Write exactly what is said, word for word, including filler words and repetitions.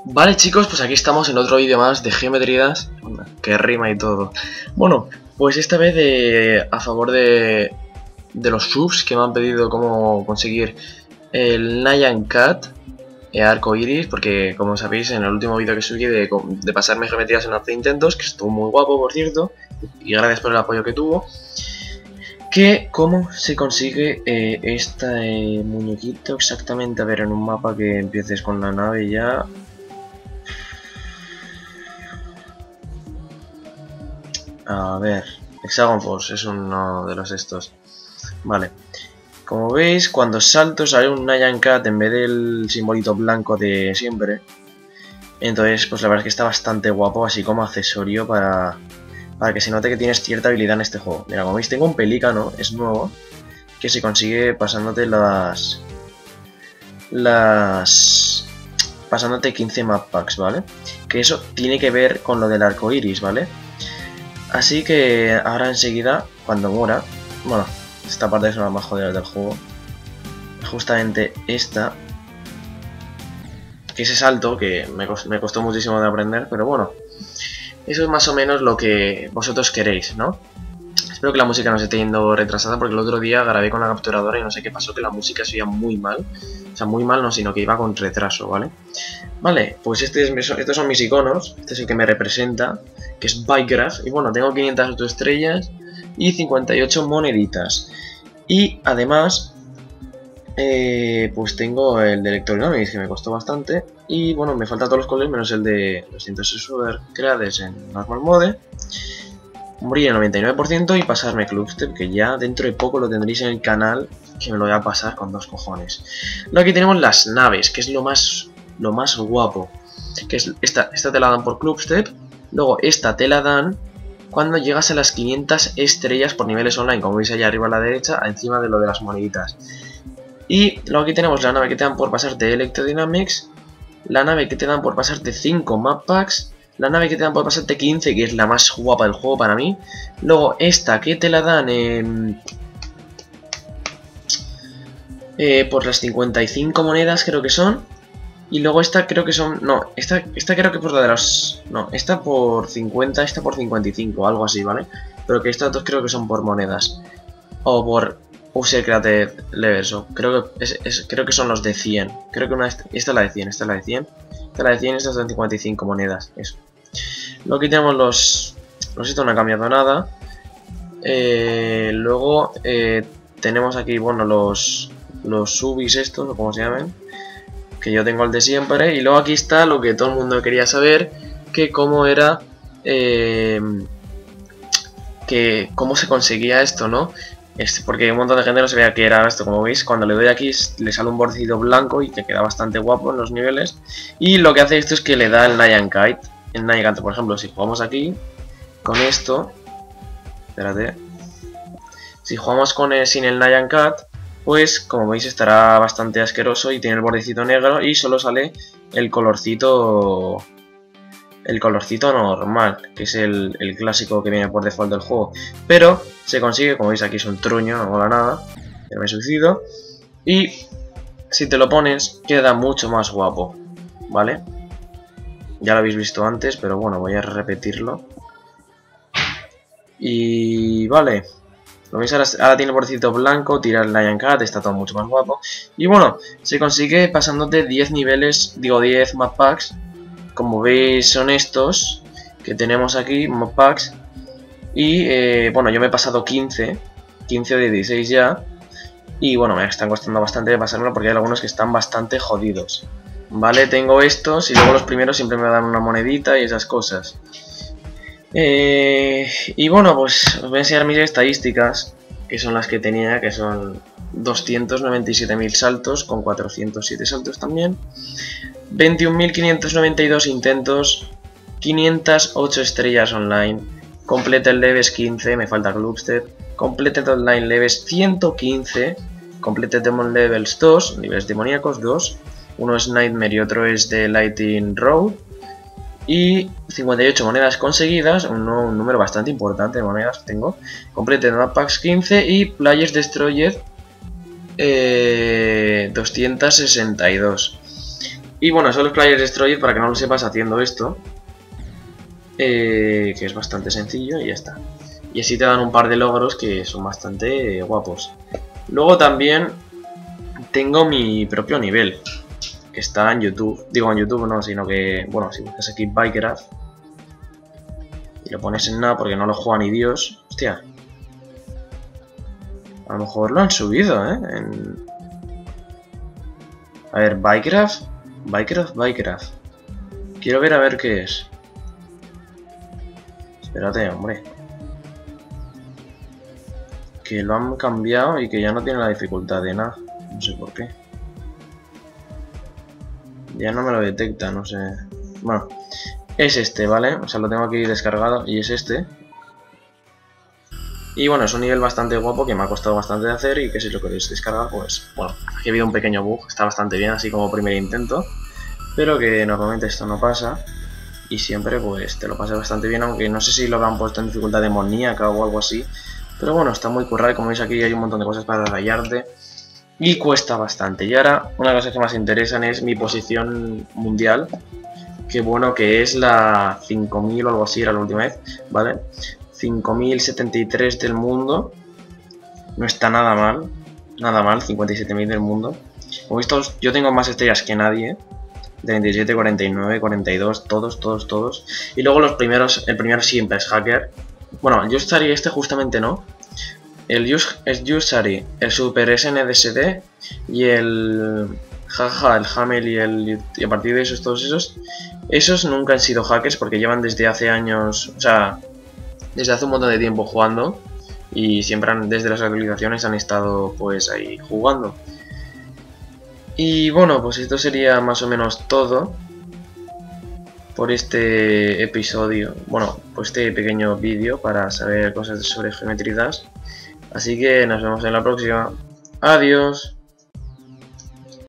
Vale chicos, pues aquí estamos en otro vídeo más de Geometrías, que rima y todo. Bueno, pues esta vez de, a favor de, de los subs que me han pedido cómo conseguir el Nyan Cat eh, arco iris, porque como sabéis en el último vídeo que subí de, de pasarme geometrías en once intentos, que estuvo muy guapo por cierto, y gracias por el apoyo que tuvo, que cómo se consigue eh, este muñequito exactamente, a ver, en un mapa que empieces con la nave ya. A ver, Hexagon Force es uno de los estos. Vale. Como veis, cuando salto sale un Nyan Cat en vez del simbolito blanco de siempre. Entonces, pues la verdad es que está bastante guapo, así como accesorio para, para que se note que tienes cierta habilidad en este juego. Mira, como veis, tengo un pelícano, es nuevo, que se consigue pasándote las... Las... Pasándote quince map packs, ¿vale? Que eso tiene que ver con lo del arco iris, ¿vale? Así que ahora enseguida, cuando muera, bueno, esta parte es una de las más jodidas del juego, justamente esta, que ese salto, que me costó, me costó muchísimo de aprender, pero bueno, eso es más o menos lo que vosotros queréis, ¿no? Espero que la música no se esté yendo retrasada, porque el otro día grabé con la capturadora y no sé qué pasó, que la música se oía muy mal, o sea, muy mal no, sino que iba con retraso, ¿vale? Vale, pues este es, estos son mis iconos, este es el que me representa, que es Bygraph, y bueno, tengo quinientas ocho estrellas y cincuenta y ocho moneditas. Y además, eh, pues tengo el de Electrodynamics, que me costó bastante, y bueno, me faltan todos los colores menos el de los ciento seis Super Creades en Normal Mode, morir el noventa y nueve por ciento y pasarme Clubstep, que ya dentro de poco lo tendréis en el canal, que me lo voy a pasar con dos cojones. Luego aquí tenemos las naves, que es lo más, lo más guapo, que es esta, esta te la dan por Clubstep. Luego esta te la dan cuando llegas a las quinientas estrellas por niveles online, como veis allá arriba a la derecha, encima de lo de las moneditas. Y luego aquí tenemos la nave que te dan por pasarte Electrodynamics, la nave que te dan por pasarte cinco map packs, la nave que te dan por pasarte quince, que es la más guapa del juego para mí. Luego esta que te la dan eh, eh, por las cincuenta y cinco monedas creo que son. Y luego esta creo que son... No, esta, esta creo que por la de los... No, esta por cincuenta, esta por cincuenta y cinco, algo así, ¿vale? Pero que estas dos creo que son por monedas. O por User Created Levels. O creo, que es, es, creo que son los de cien. Creo que una... Esta es la de cien, esta es la de cien. Esta es la de cien, esta es de cincuenta y cinco monedas. Eso. Luego aquí tenemos los... Los estos no ha cambiado nada. Eh, luego eh, tenemos aquí, bueno, los... Los subis estos, o como se llamen, que yo tengo el de siempre. Y luego aquí está lo que todo el mundo quería saber, que cómo era eh, que cómo se conseguía esto, ¿no? Es porque un montón de gente no sabía qué era esto. Como veis, cuando le doy aquí le sale un bordecito blanco y que queda bastante guapo en los niveles. Y lo que hace esto es que le da el Nyan Cat. El Nyan Cat, por ejemplo, si jugamos aquí con esto, espérate, si jugamos con el, sin el Nyan Cat, pues como veis estará bastante asqueroso y tiene el bordecito negro y solo sale el colorcito el colorcito normal, que es el, el clásico que viene por default del juego, pero se consigue, como veis aquí es un truño, no mola nada, ya me suicido, y si te lo pones queda mucho más guapo, ¿vale? Ya lo habéis visto antes, pero bueno, voy a repetirlo. Y vale, lo veis, ahora, ahora tiene el bordecito blanco, tira el Nyan Cat, está todo mucho más guapo. Y bueno, se consigue pasándote diez niveles, digo diez map packs. Como veis son estos que tenemos aquí, map packs. Y eh, bueno, yo me he pasado quince, quince o dieciséis ya. Y bueno, me están costando bastante de pasármelo porque hay algunos que están bastante jodidos. Vale, tengo estos y luego los primeros siempre me dan una monedita y esas cosas. Eh, y bueno, pues os voy a enseñar mis estadísticas, que son las que tenía, que son doscientos noventa y siete mil saltos, con cuatrocientos siete saltos también, veintiún mil quinientos noventa y dos intentos, quinientas ocho estrellas online, Completed Levels quince, me falta Clubstep, Completed Online Levels ciento quince, Completed Demon Levels dos, niveles demoníacos dos, uno es Nightmare y otro es de Lighting Road. Y cincuenta y ocho monedas conseguidas, un, un número bastante importante de monedas que tengo. Completed Map Packs quince y Players Destroyed eh, doscientos sesenta y dos. Y bueno, son los Player Destroyer, para que no lo sepas, haciendo esto. Eh, que es bastante sencillo y ya está. Y así te dan un par de logros que son bastante eh, guapos. Luego también tengo mi propio nivel, que está en YouTube. Digo en YouTube no, sino que, bueno, si buscas aquí Bycraft y lo pones en nada porque no lo juega ni Dios. Hostia. A lo mejor lo han subido, ¿eh? En... A ver, Bycraft. Bycraft, Bycraft. Quiero ver a ver qué es. Espérate, hombre. Que lo han cambiado y que ya no tiene la dificultad de nada. No sé por qué. Ya no me lo detecta, no sé. Bueno, es este, ¿vale? O sea, lo tengo aquí descargado y es este. Y bueno, es un nivel bastante guapo que me ha costado bastante de hacer y que si lo queréis descargar, pues... Bueno, aquí ha habido un pequeño bug, está bastante bien, así como primer intento. Pero que normalmente esto no pasa. Y siempre pues te lo pasas bastante bien, aunque no sé si lo han puesto en dificultad demoníaca o algo así. Pero bueno, está muy currado y como veis aquí hay un montón de cosas para rayarte. Y cuesta bastante. Y ahora, una de las cosas que más interesan es mi posición mundial. Que bueno, que es la cinco mil o algo así, era la última vez, ¿vale? cinco mil setenta y tres del mundo. No está nada mal. Nada mal, cincuenta y siete mil del mundo. Como visto, yo tengo más estrellas que nadie. treinta y siete, cuarenta y nueve, cuarenta y dos, todos, todos, todos. Y luego los primeros, el primero siempre es hacker. Bueno, el Yusari este justamente no. El Yusari, el Super S N D S D y el Jaja, el Hamel y el... Y a partir de esos, todos esos, esos nunca han sido hackers porque llevan desde hace años, o sea, desde hace un montón de tiempo jugando. Y siempre han, desde las actualizaciones han estado pues ahí jugando. Y bueno, pues esto sería más o menos todo por este episodio, bueno, pues este pequeño vídeo para saber cosas sobre Geometry Dash. Así que nos vemos en la próxima. Adiós.